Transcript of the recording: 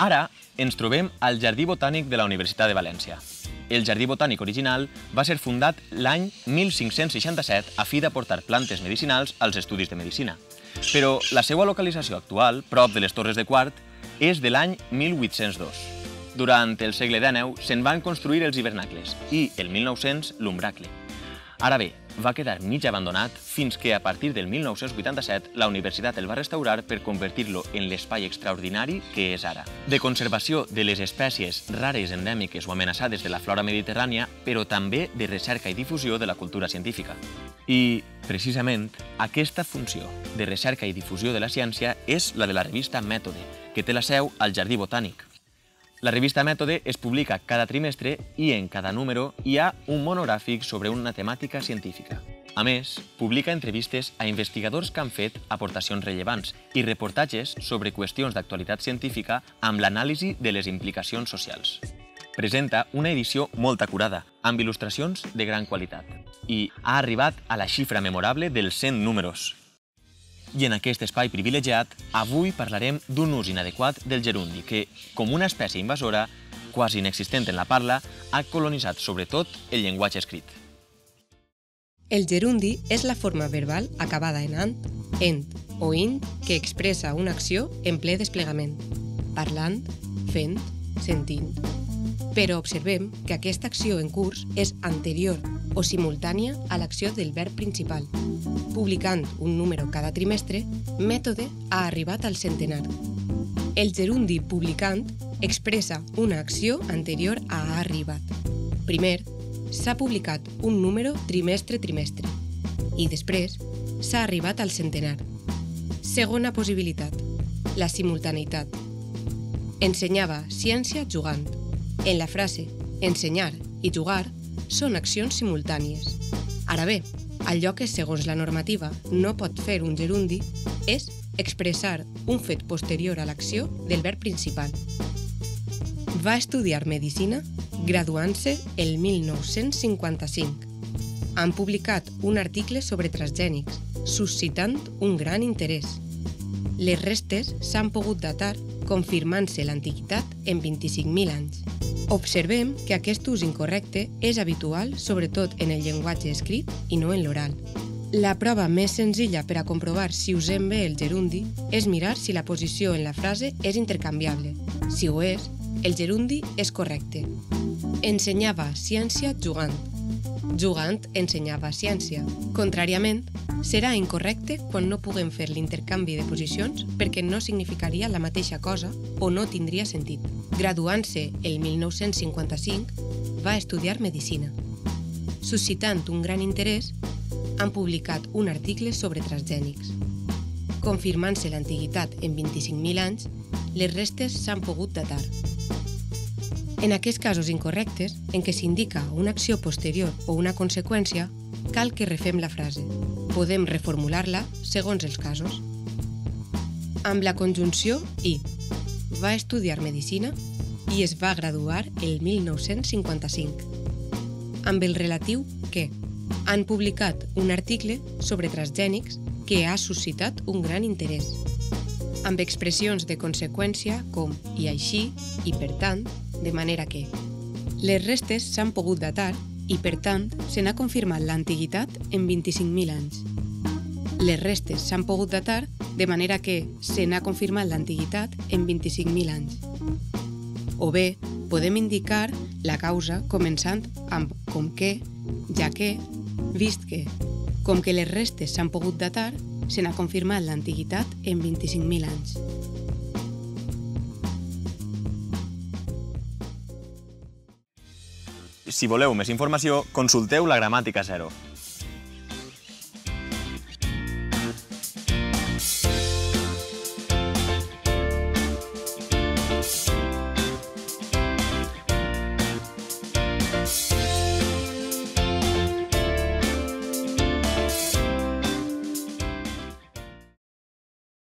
Ara ens trobem al Jardí Botànic de la Universitat de València. El Jardí Botànic original va ser fundat l'any 1567 a fi d'aportar plantes medicinals als estudis de medicina. Però la seva localització actual, prop de les Torres de Quart, és de l'any 1802. Durant el segle XIX se'n van construir els hivernacles i, el 1900, l'umbracle. Ara bé, va quedar mig abandonat fins que, a partir del 1987, la universitat el va restaurar per convertir-lo en l'espai extraordinari que és ara. De conservació de les espècies rares, endèmiques o amenaçades de la flora mediterrània, però també de recerca i difusió de la cultura científica. I, precisament, aquesta funció de recerca i difusió de la ciència és la de la revista Mètode, que té la seu al Jardí Botànic. La revista Mètode es publica cada trimestre i en cada número hi ha un monogràfic sobre una temàtica científica. A més, publica entrevistes a investigadors que han fet aportacions rellevants i reportatges sobre qüestions d'actualitat científica amb l'anàlisi de les implicacions socials. Presenta una edició molt acurada, amb il·lustracions de gran qualitat, i ha arribat a la xifra memorable dels 100 números. I en aquest espai privilegiat, avui parlarem d'un ús inadequat del gerundi que, com una espècie invasora, quasi inexistent en la parla, ha colonitzat sobretot el llenguatge escrit. El gerundi és la forma verbal acabada en ant, ent o int que expressa una acció en ple desplegament, parlant, fent, sentint. Però observem que aquesta acció en curs és anterior o simultània a l'acció del verb principal. Publicant un número cada trimestre, Mètode ha arribat al centenar. El gerundi publicant expressa una acció anterior a ha arribat. Primer, s'ha publicat un número trimestre-trimestre i després s'ha arribat al centenar. Segona possibilitat, la simultaneïtat. Ensenyava ciència jugant. En la frase ensenyar i jugar són accions simultànies. Ara bé, allò que, segons la normativa, no pot fer un gerundi és expressar un fet posterior a l'acció del verb principal. Va estudiar medicina graduant-se el 1955. Han publicat un article sobre transgènics, suscitant un gran interès. Les restes s'han pogut datar confirmant-se l'antiguitat en 25.000 anys. Observem que aquest ús incorrecte és habitual sobretot en el llenguatge escrit i no en l'oral. La prova més senzilla per a comprovar si usem bé el gerundi és mirar si la posició en la frase és intercanviable. Si ho és, el gerundi és correcte. Ensenyava ciència jugant. Jugant ensenyava ciència. Contràriament, serà incorrecte quan no puguem fer l'intercanvi de posicions perquè no significaria la mateixa cosa o no tindria sentit. Graduant-se el 1955, va estudiar medicina. Suscitant un gran interès, han publicat un article sobre transgènics. Confirmant-se l'antiguitat en 25.000 anys, les restes s'han pogut datar. En aquests casos incorrectes, en què s'indica una acció posterior o una conseqüència, cal que refem la frase. Podem reformular-la segons els casos. Amb la conjunció i. Va estudiar medicina i es va graduar el 1955. Amb el relatiu que. Han publicat un article sobre transgènics que ha suscitat un gran interès. Amb expressions de conseqüència com i així i per tant, de manera que. Les restes s'han pogut datar i, per tant, se n'ha confirmat l'antiguitat en 25.000 anys. Les restes s'han pogut datar de manera que se n'ha confirmat l'antiguitat en 25.000 anys. O bé, podem indicar la causa començant amb com que, ja que, vist que. Com que les restes s'han pogut datar, se n'ha confirmat l'antiguitat en 25.000 anys. Si voleu més informació, consulteu la Gramàtica 0.